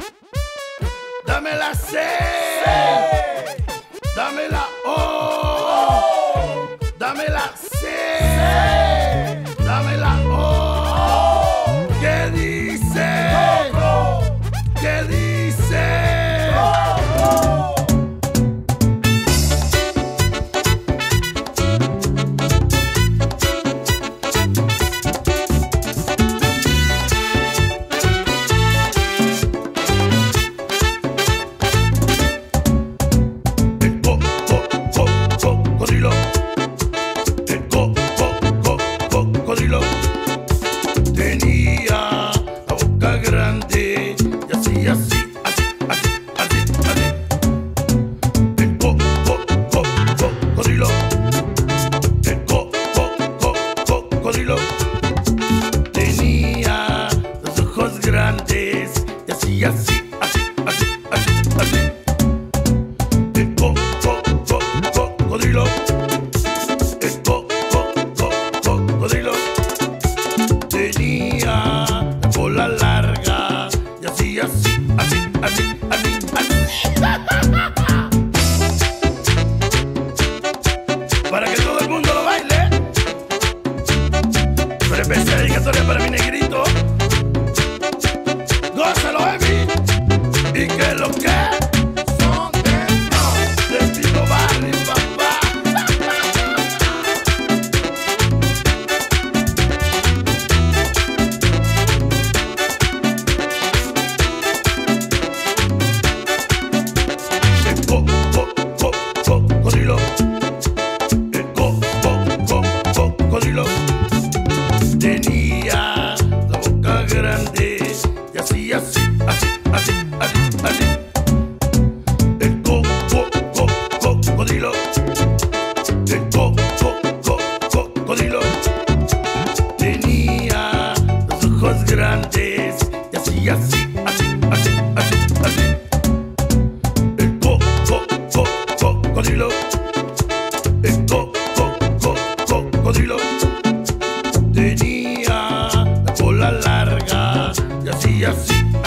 Dame la C, dame la O, dame la C, dame la O. ¿Qué dice? ¿Qué dice? Tenía la boca grande y hacía así, así, así, así, así. El cocodrilo. El cocodrilo. Tenía los ojos grandes y hacía así, así, así, así, así. El cocodrilo. El cocodrilo. Tenía la cola larga y hacía así, así, así, así, así. Para que todo el mundo lo baile. Pero especial dedicatoria para mi negrito. Gózalo, Emi. Y que lo que son de Pino Barrio, papá. Cocodrilo. El cocodrilo. Tenía la boca grande y hacía así, así, así, así, así. El cocodrilo. El cocodrilo. Tenía los ojos grandes y hacía así, así, así, así, así. El cocodrilo. El cocodrilo. Tenía la cola larga y hacía así.